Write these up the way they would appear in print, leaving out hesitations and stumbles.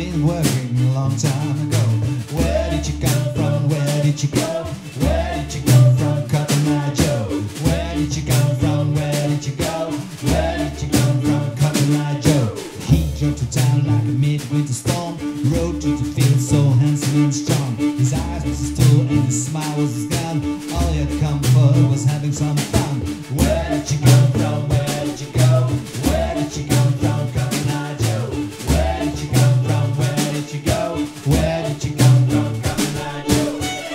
been working a long time ago. Where did you come from? Where did you go? Where did you come from, Cotton Eye Joe? Where did you come from? Where did you go? Where did you come from, Cotton Eye Joe? He drove to town like a midwinter storm, rode to the field so handsome and strong. His eyes was his tool and his smile was his gun. All he had come for was having some fun. Where did you come from? Where did you go? Where did you come from, Cotton Eye Joe? Where did you come from? Where did you go? Where did you come from, Cotton Eye Joe?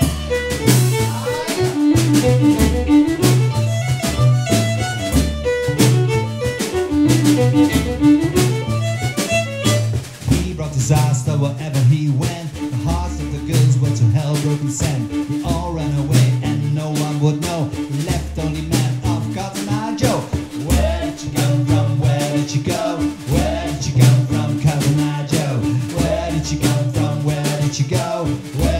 He brought disaster wherever he went. The hearts of the girls were to hell broken sent. They all ran away and no one would know. He left only man of Cotton Eye Joe. Where did you come from? Where did you go? Where did you come from, Cotton Eye Joe? Where did you come from? Where did you go? Where